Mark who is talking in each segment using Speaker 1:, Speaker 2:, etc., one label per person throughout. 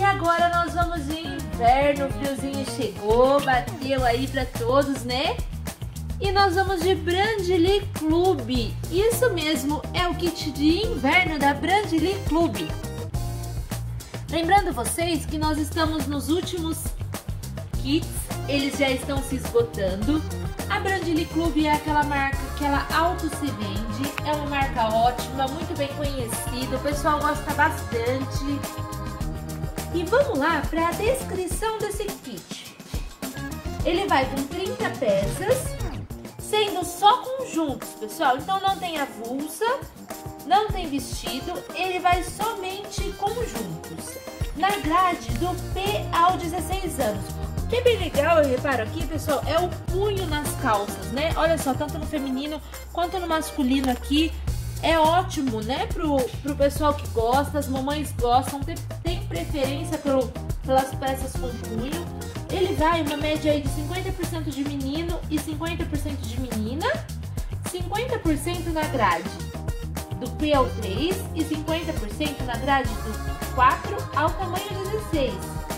Speaker 1: agora nós vamos de inverno, o friozinho chegou, bateu aí pra todos, né? E nós vamos de Brandly Club. Isso mesmo, é o kit de inverno da Brandly Club. Lembrando vocês que nós estamos nos últimos kits, eles já estão se esgotando. A Brandly Club é aquela marca que ela auto se vende, é uma marca ótima, muito bem conhecida, o pessoal gosta bastante. E vamos lá para a descrição desse kit. Ele vai com 30 peças, sendo só conjuntos, pessoal. Então não tem avulsa, não tem vestido, ele vai somente conjuntos. Na grade do P ao 16 anos. O que é bem legal, eu reparo aqui, pessoal, é o punho nas calças, né? Olha só, tanto no feminino quanto no masculino aqui. É ótimo, né? Pro pessoal que gosta, as mamães gostam, tem preferência pelas peças com punho. Ele vai uma média aí de 50% de menino e 50% de menina. 50% na grade do P ao 3 e 50% na grade do 4 ao tamanho 16.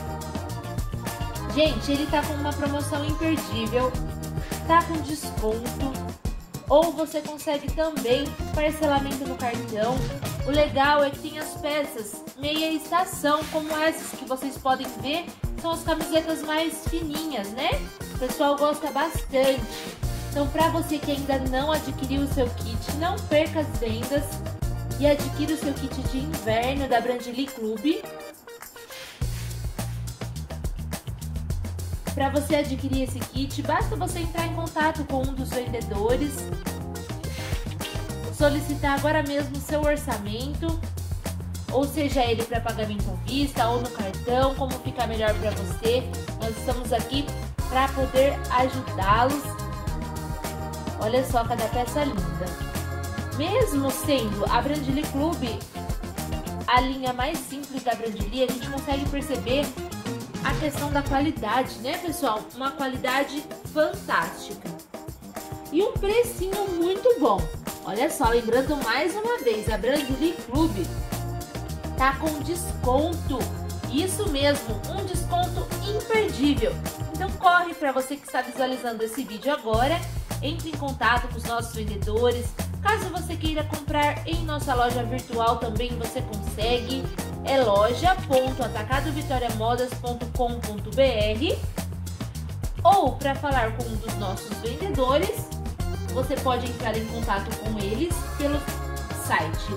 Speaker 1: Gente, ele tá com uma promoção imperdível, tá com desconto, ou você consegue também parcelamento no cartão. O legal é que tem as peças meia estação, como essas que vocês podem ver, são as camisetas mais fininhas, né? O pessoal gosta bastante. Então, para você que ainda não adquiriu o seu kit, não perca as vendas e adquira o seu kit de inverno da Brandly Club. Para você adquirir esse kit, basta você entrar em contato com um dos vendedores, solicitar agora mesmo o seu orçamento, ou seja ele para pagamento à vista ou no cartão, como ficar melhor para você. Nós estamos aqui para poder ajudá-los. Olha só cada peça linda. Mesmo sendo a Brandly Club a linha mais simples da Brandly, a gente consegue perceber a questão da qualidade, né, pessoal? Uma qualidade fantástica. E um precinho muito bom. Olha só, lembrando mais uma vez, a Brandly Club tá com desconto. Isso mesmo, um desconto imperdível. Então corre para você que está visualizando esse vídeo agora, entre em contato com os nossos vendedores. Caso você queira comprar em nossa loja virtual também você consegue. É loja.atacadovitoriamodas.com.br, ou para falar com um dos nossos vendedores, você pode entrar em contato com eles pelo site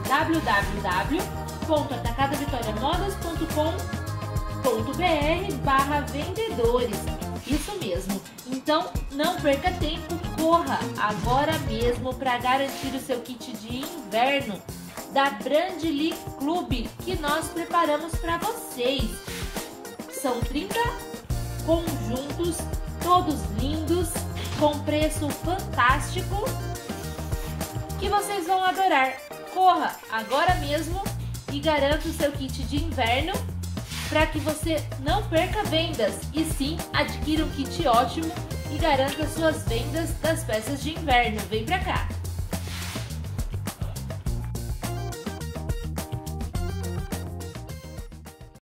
Speaker 1: www.atacadovitoriamodas.com.br/vendedores. Isso mesmo. Então não perca tempo, corra agora mesmo para garantir o seu kit de inverno da Brandly Club que nós preparamos para vocês. São 30 conjuntos, todos lindos, com preço fantástico, que vocês vão adorar. Corra agora mesmo e garanta o seu kit de inverno para que você não perca vendas e sim adquira um kit ótimo e garanta suas vendas das peças de inverno. Vem pra cá!